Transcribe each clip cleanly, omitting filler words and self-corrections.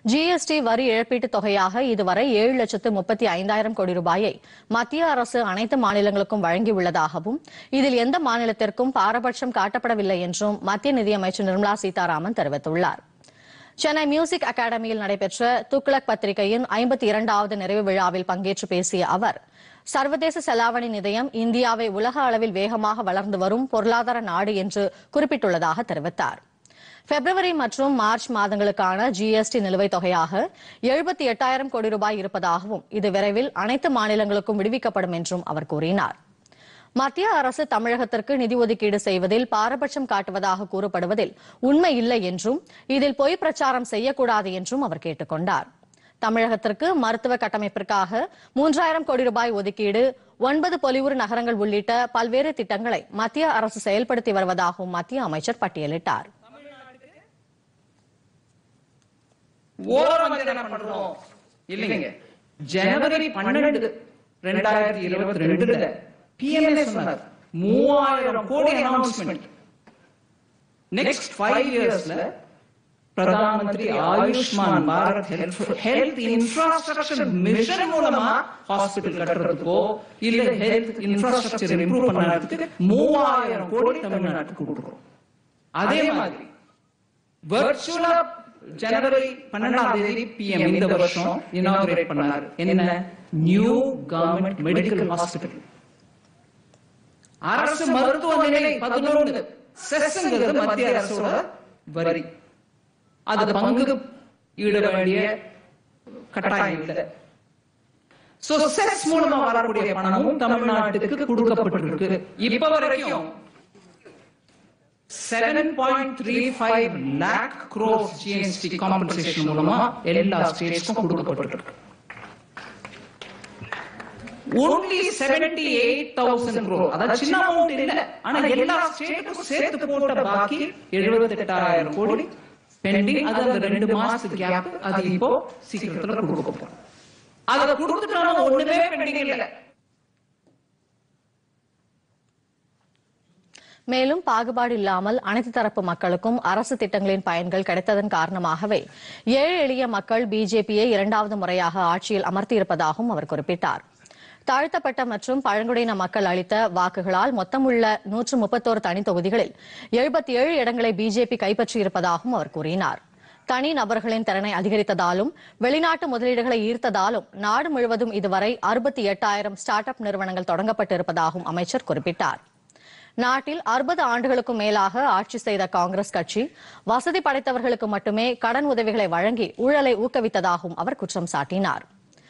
GST வரி இழப்பீட்டுத் தொகையாக இதுவரை 7,35,000 கோடி ரூபாயை மத்திய அரசு அனைத்து மாநிலங்களுக்கும் வழங்கியுள்ளதாகவும் இதில் எந்த மாநிலத்திற்கும் பாரபட்சம் காட்டப்படவில்லை என்றும் மத்திய நிதியமைச்சர் நிர்மலா சீதாராமன் தெரிவித்துள்ளார். சென்னை மியூசிக் அகாடமியில் நடைபெற்ற துக்ளக் பத்திரிகையின் 52வது நிறைவு விழாவில் பங்கேற்று பேசிய அவர், சர்வதேச செலாவணி நிதியம் இந்தியாவை உலக அளவில் வேகமாக வளர்ந்து வரும் பொருளாதார நாடு என்று குறிப்பிட்டுள்ளதாக தெரிவித்தார். பிப்ரவரி மற்றும் மார்ச் மாதங்களுக்கான ஜிஎஸ்டி நிலுவைத் தொகையாக 78,000 கோடி ரூபாய் இருப்பதாகவும் இது விரைவில் அனைத்து மாநிலங்களுக்கும் விடுவிக்கப்படும் என்றும் அவர் கூறினார். மத்திய அரசு தமிழகத்திற்கு நிதி ஒதுக்கீடு செய்வதில் பாரபட்சம் காட்டுவதாக கூறப்படுவதில் உண்மை இல்லை என்றும் இதில் பொய் பிரச்சாரம் செய்யக்கூடாது என்றும் அவர் கேட்டுக் கொண்டார். தமிழகத்திற்கு மருத்துவ கட்டமைப்பிற்காக 3,000 கோடி ரூபாய் ஒதுக்கீடு, 9 பொலிவுறு நகரங்கள் உள்ளிட்ட பல்வேறு திட்டங்களை மத்திய அரசு செயல்படுத்தி வருவதாகவும் மத்திய அமைச்சர் பட்டியலிட்டார். ஜனவரி 12, 2022 PMA சொன்னார் 3,000 கோடி அனௌன்ஸ்மெண்ட். நெக்ஸ்ட் 5 இயர்ஸ்ல Pradhan Mantri Ayushman Bharat health infrastructure mission மூலமா ஹாஸ்பிட்டல் கட்டுறதுக்கோ இல்ல ஹெல்த் இன்ஃப்ராஸ்ட்ரக்சர் இம்ப்ரூவ் பண்றதுக்கு 3,000 கோடி தமிழ்நாட்டுக்கு கொடுக்கிறோம். அதே மாதிரி வர்ச்சுவலா ஜனவரி 12 PM இந்த வருஷம் இனாகுரேட் பண்ணாரு. என்ன? New government medical hospital. அரசு மருத்துவ நிலை 11 செஸ்ங்கிறது மத்திய அரசோட வரி. அது பங்கு ஈட வேண்டிய கட்டாயம் இல்லை. சோ செஸ் மூலமா வரக்கூடிய பணமும் தமிழ்நாட்டுக்கு கொடுக்கப்பட்டிருக்கு. இப்ப வரைக்கும் 7.35 lakh crores GST compensation மூலமா எல்லா ஸ்டேட்ஸ்க்கும் கொடுக்கப்பட்டிருக்கு. only 78,000 crore, அதாவது சின்ன அமௌண்ட் இல்ல, ஆனா எல்லா ஸ்டேட்டுக்கும் சேர்த்து போட்ட பாக்கி 78,000 கோடி பெண்டிங். அது அந்த 2 மாசத்துக்கு கேப். அது இப்போ சீக்கிரத்துல கொடுக்க போறோம். அத கொடுத்துட்டாலும் ஒண்ணுமே பெண்டிங் இல்ல. மேலும் பாகுபாடு இல்லாமல் அனைத்து தரப்பு மக்களுக்கும் அரசு திட்டங்களின் பயன்கள் கிடைத்ததன் காரணமாகவே ஏழை எளிய மக்கள் பிஜேபியை 2வது முறையாக ஆட்சியில் அமர்த்தியிருப்பதாகவும் அவர் குறிப்பிட்டார். தாழ்த்தப்பட்ட மற்றும் பழங்குடியின மக்கள் அளித்த வாக்குகளால் மொத்தமுள்ள 131 தனி தொகுதிகளில் 77 இடங்களை பிஜேபி கைப்பற்றியிருப்பதாகவும் அவர் கூறினார். தனி நபர்களின் திறனை அதிகரித்ததாலும் வெளிநாட்டு முதலீடுகளை ஈர்த்ததாலும் நாடு முழுவதும் இதுவரை 68,000 ஸ்டார்ட் அப் நிறுவனங்கள் தொடங்கப்பட்டிருப்பதாகவும் அமைச்சர் குறிப்பிட்டார். நாட்டில் 60 ஆண்டுகளுக்கும் மேலாக ஆட்சி செய்த காங்கிரஸ் கட்சி வசதி படைத்தவர்களுக்கு மட்டுமே கடன் உதவிகளை வழங்கி ஊழலை ஊக்குவித்ததாகவும் அவர் குற்றம் சாட்டினார்.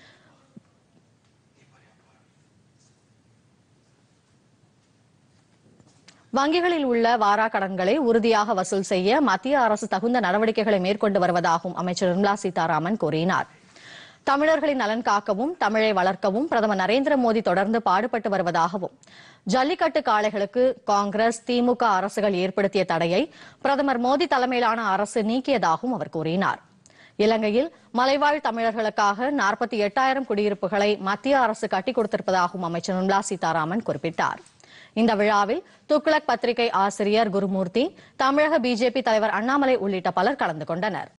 வங்கிகளில் உள்ள வாரா கடன்களை உறுதியாக வசூல் செய்ய மத்திய அரசு தகுந்த நடவடிக்கைகளை மேற்கொண்டு வருவதாகவும் அமைச்சர் நிர்மலா சீதாராமன் கூறினார். தமிழர்களின் நலன் காக்கவும் தமிழை வளர்க்கவும் பிரதமர் நரேந்திர மோடி தொடர்ந்து பாடுபட்டு வருவதாகவும் ஜல்லிக்கட்டு காளைகளுக்கு காங்கிரஸ் திமுக அரசுகள் ஏற்படுத்திய தடையை பிரதமர் மோடி தலைமையிலான அரசு நீக்கியதாகவும் அவர் கூறினார். இலங்கையில் மலைவாழ் தமிழர்களுக்காக 48,000 குடியிருப்புகளை மத்திய அரசு கட்டிக் கொடுத்திருப்பதாகவும் அமைச்சர் நிர்மலா சீதாராமன் குறிப்பிட்டார். இந்த விழாவில் துக்ளக் பத்திரிகை ஆசிரியர் குருமூர்த்தி, தமிழக பிஜேபி தலைவர் அண்ணாமலை உள்ளிட்ட பலர் கலந்து கொண்டனர்.